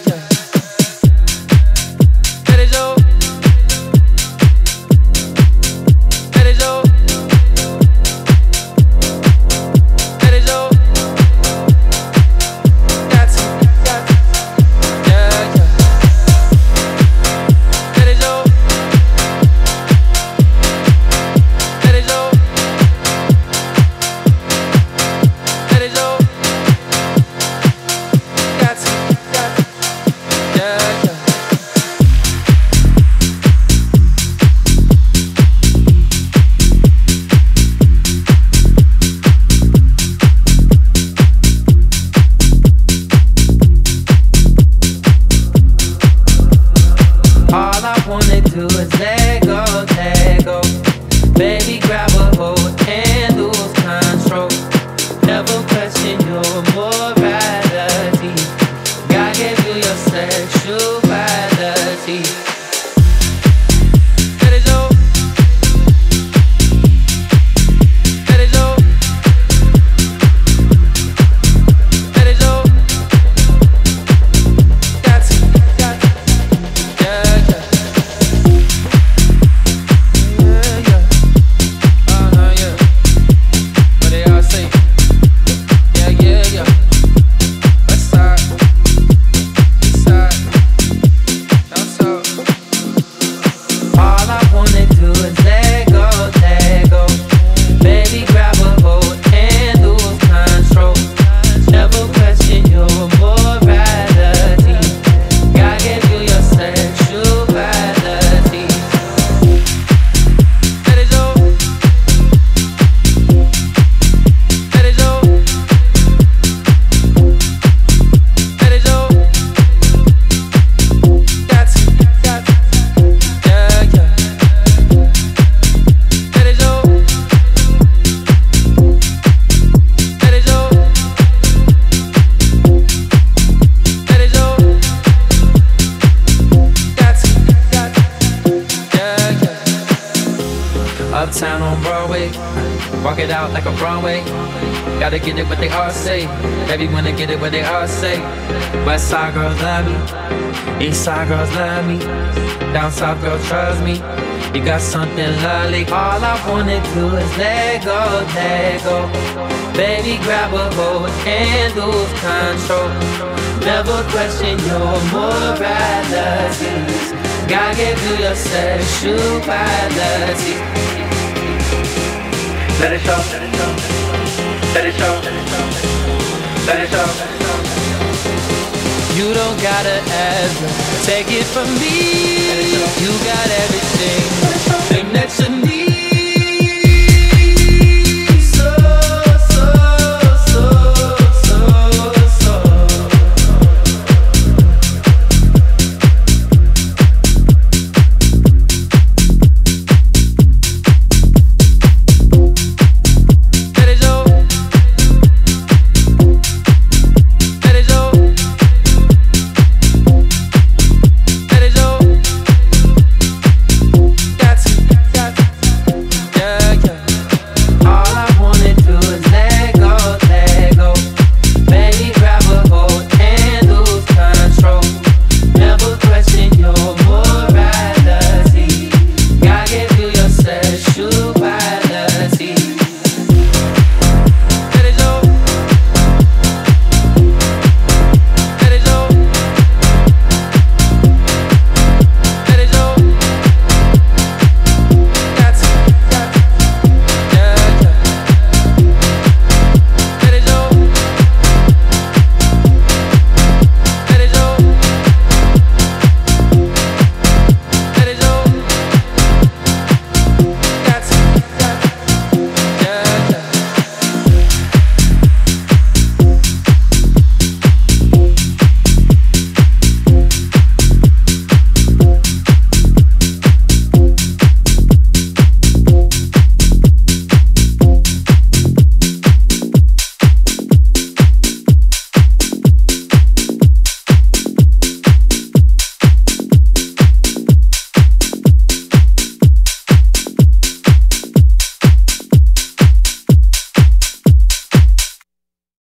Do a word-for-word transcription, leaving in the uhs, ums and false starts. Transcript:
Uptown on Broadway, walk it out like a Broadway. Gotta get it what they all say, everyone to get it what they all say. West side girls love me, east side girls love me, down south girls trust me. You got something lovely. All I wanna do is let go, let go. Baby, grab a hold and lose control. Never question your moralities. God gave you your sexuality. Let it show, let it show, let it show, let it show. You don't gotta ever take it from me. You got everything, thing that you need.